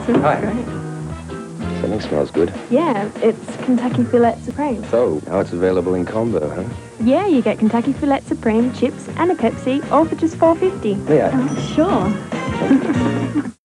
Hi. Something smells good. Yeah, it's Kentucky Fillette Supreme. So, now it's available in combo, huh? Yeah, you get Kentucky Fillette Supreme, chips and a Pepsi, all for just $4.50. Yeah. Oh, sure.